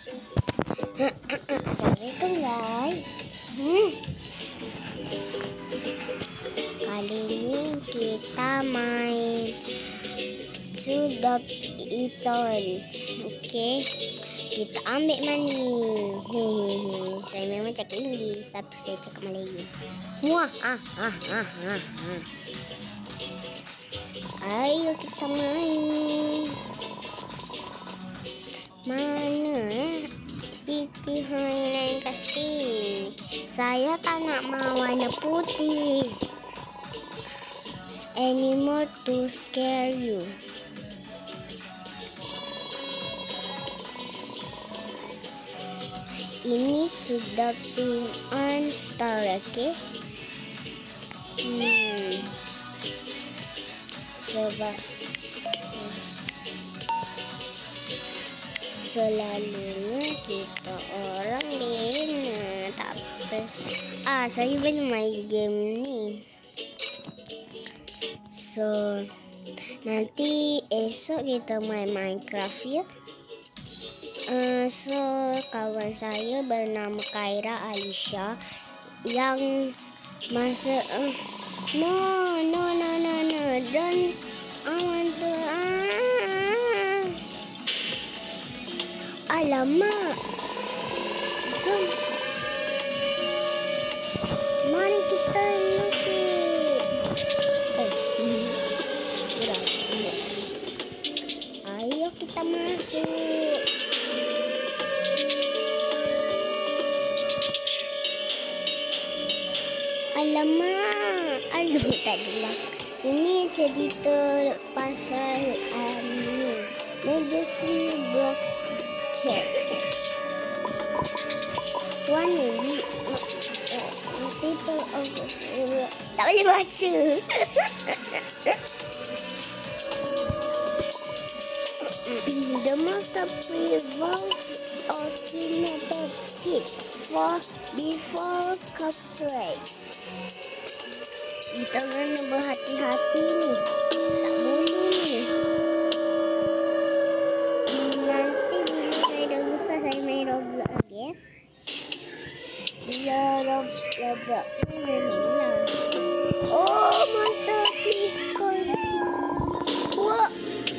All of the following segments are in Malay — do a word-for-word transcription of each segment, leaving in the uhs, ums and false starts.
Assalamualaikum guys. hmm. Kali ini kita main Sudoku Iton. Oke, kita ambil mani. Hehehe. Saya memang cakap Inggris, tapi saya cakap Melayu. Wah, ah, ah, ah, ah, ah. Ayo kita main. Mana Siti Highland kat sini? Saya tak nak mau warna putih. Animal to scare you. Ini sudah pin on star, okay? Hmm. Sebab selalunya kita orang bina, tapi ah saya belum main game ni. So nanti esok kita main Minecraft ya. Uh, so kawan saya bernama Kaira Alisha yang masa uh, no no no no no don't I want to ah. Alamak, jom mari kita lukis. Eh, udah, udah. Ayo kita masuk. Alamak, aduh tadilah. Ini cerita pasal um, Medicine Block Case. One week, people of tak boleh baca. The master prevails ultimate skip for before capture. Kita kena berhati-hati ni. Tak boleh ni. Nanti bila saya dah besar, saya main Roblox lagi ya. Bila Roblox ni memanglah. Oh, monster please come. Wah.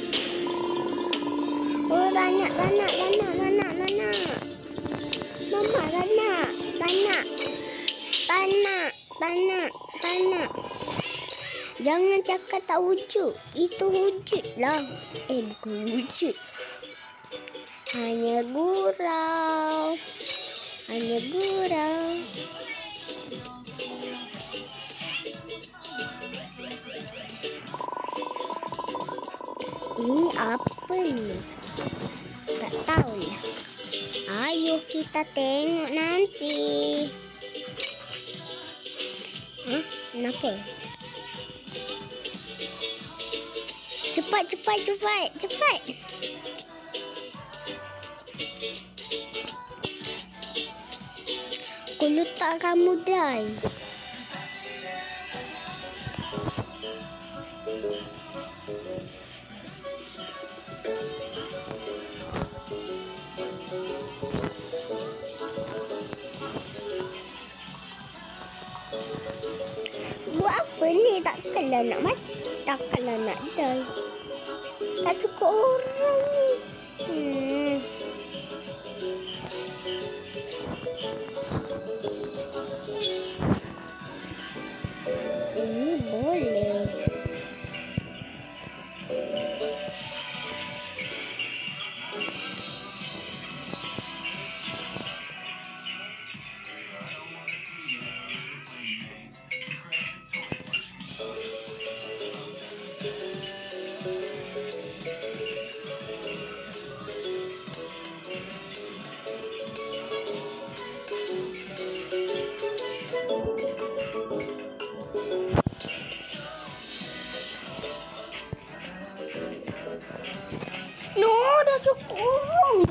Oh, ranak, ranak, ranak, ranak, ranak. Mama, ranak, ranak. Ranak, ranak, ranak. Jangan cakap tak wujud. Itu wujud lah. Eh, bukan wujud. Hanya gurau. Hanya gurau. Ini apa ni? Tak tahulah. Ayo kita tengok nanti. Hah? Kenapa? Cepat, cepat, cepat, cepat. Aku letak kamu dry. Buat apa ni? Takkanlah nak mati. Takkanlah nak die. Tak cukup orang ni. Hmm. Ini boleh. No, dah cukup orang.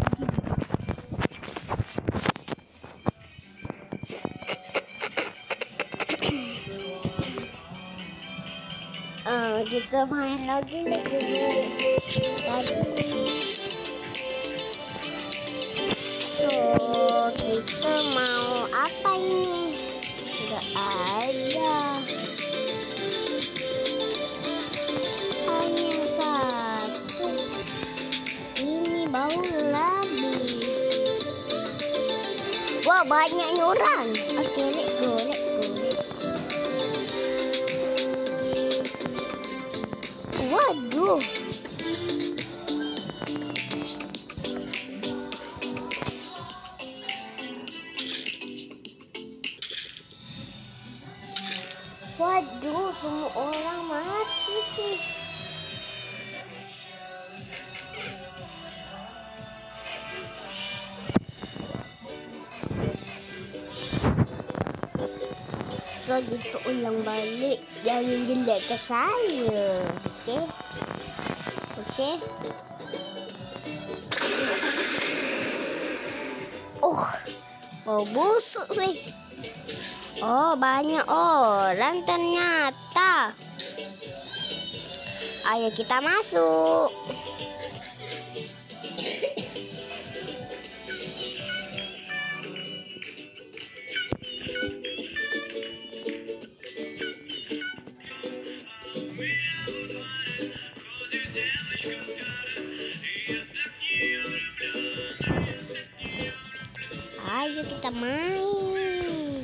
Ah, kita main lagi lagi tadi. So, kita mau apa ini? Nggak ada. Hanya satu. Ini bau lagi. Wah, banyaknya orang. Oke, let's go, let's go. Waduh. Waduh, semua orang mati sih. So, kita ulang balik. Jangan jelek ke saya. Okey? Okey? Oh, oh busuk sih. Oh, banyak orang ternyata. Ayo kita masuk. Ayo kita main.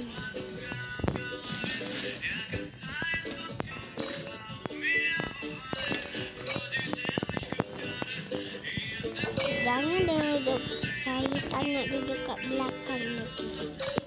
Jangan duduk, saya tanya duduk kat belakang.